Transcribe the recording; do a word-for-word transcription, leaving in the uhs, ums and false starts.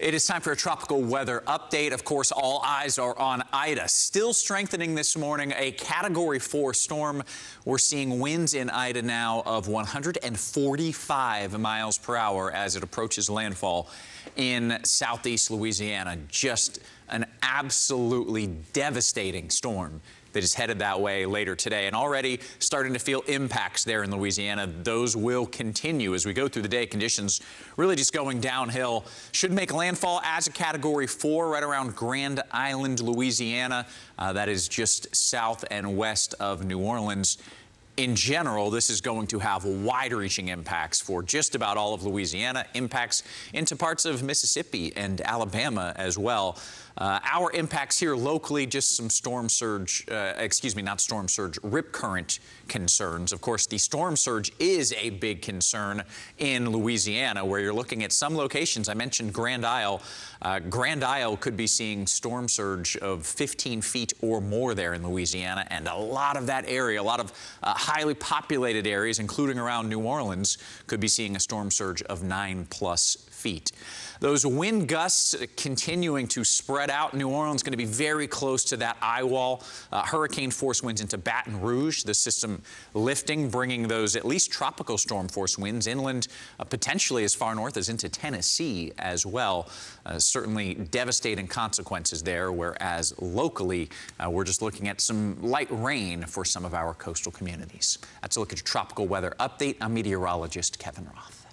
It is time for a tropical weather update. Of course, all eyes are on Ida. Still strengthening this morning, a Category four storm. We're seeing winds in Ida now of one hundred forty-five miles per hour as it approaches landfall in southeast Louisiana. Just an absolutely devastating storm that is headed that way later today, and already starting to feel impacts there in Louisiana. Those will continue as we go through the day. Conditions really just going downhill. Should make landfall as a Category four right around Grand Island, Louisiana. Uh, that is just south and west of New Orleans. In general, this is going to have wide-reaching impacts for just about all of Louisiana, impacts into parts of Mississippi and Alabama as well. Uh, our impacts here locally, just some storm surge, uh, excuse me, not storm surge, rip current concerns. Of course, the storm surge is a big concern in Louisiana, where you're looking at some locations. I mentioned Grand Isle. Uh, Grand Isle could be seeing storm surge of fifteen feet or more there in Louisiana, and a lot of that area, a lot of uh, highly populated areas, including around New Orleans, could be seeing a storm surge of nine plus feet. Those wind gusts continuing to spread out. New Orleans going to be very close to that eye wall. Uh, hurricane force winds into Baton Rouge. The system lifting, bringing those at least tropical storm force winds inland, uh, potentially as far north as into Tennessee as well. Uh, certainly devastating consequences there, whereas locally uh, we're just looking at some light rain for some of our coastal communities. That's a look at your tropical weather update. I'm meteorologist Kevin Roth.